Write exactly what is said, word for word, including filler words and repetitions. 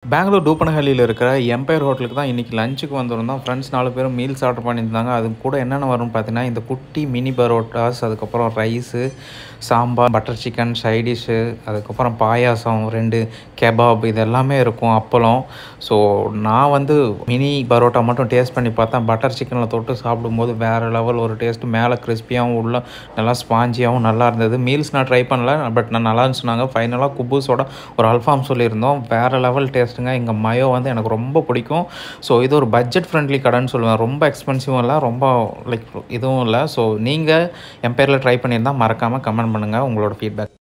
பெங்களூர் டூப்பனஹள்ளியில் இருக்கிற எம்பையர் ஹோட்டலுக்கு தான் இன்றைக்கி லஞ்சுக்கு வந்திருந்தோம். ஃப்ரெண்ட்ஸ் நாலு பேரும் மீல்ஸ் ஆர்டர் பண்ணியிருந்தாங்க. அது கூட என்னென்ன வரும்னு பார்த்தீங்கன்னா, இந்த குட்டி மினி பரோட்டாஸ், அதுக்கப்புறம் rice, sambar, butter chicken, side dish, அதுக்கப்புறம் பாயாசம், ரெண்டு கெபாப், இது எல்லாமே இருக்கும். அப்பளம். ஸோ நான் வந்து மினி பரோட்டா மட்டும் டேஸ்ட் பண்ணி பார்த்தேன். பட்டர் சிக்கனில் தொட்டு சாப்பிடும்போது வேறு லெவல் ஒரு டேஸ்ட்டு. மேலே கிறிஸ்பியாகவும் உள்ள நல்லா ஸ்பாஞ்சியாகவும் நல்லா இருந்தது. மீல்ஸ் நான் ட்ரை பண்ணல, பட் நான் நல்லா சொன்னாங்க. ஃபைனலாக குபூஸோட ஒரு அல்ஃபாம் சொல்லியிருந்தோம். வேறு லெவல் டேஸ்ட்டுங்க. இங்கே மயோ வந்து எனக்கு ரொம்ப பிடிக்கும். ஸோ இது ஒரு பட்ஜெட் ஃப்ரெண்ட்லி கடைன்னு சொல்லுவேன். ரொம்ப எக்ஸ்பென்சிவும் இல்லை, ரொம்ப லைக் இதுவும் இல்லை. ஸோ நீங்கள் என் பேரில் ட்ரை பண்ணியிருந்தால் மறக்காமல் கமெண்ட் பண்ணுங்கள் உங்களோட ஃபீட்பேக்.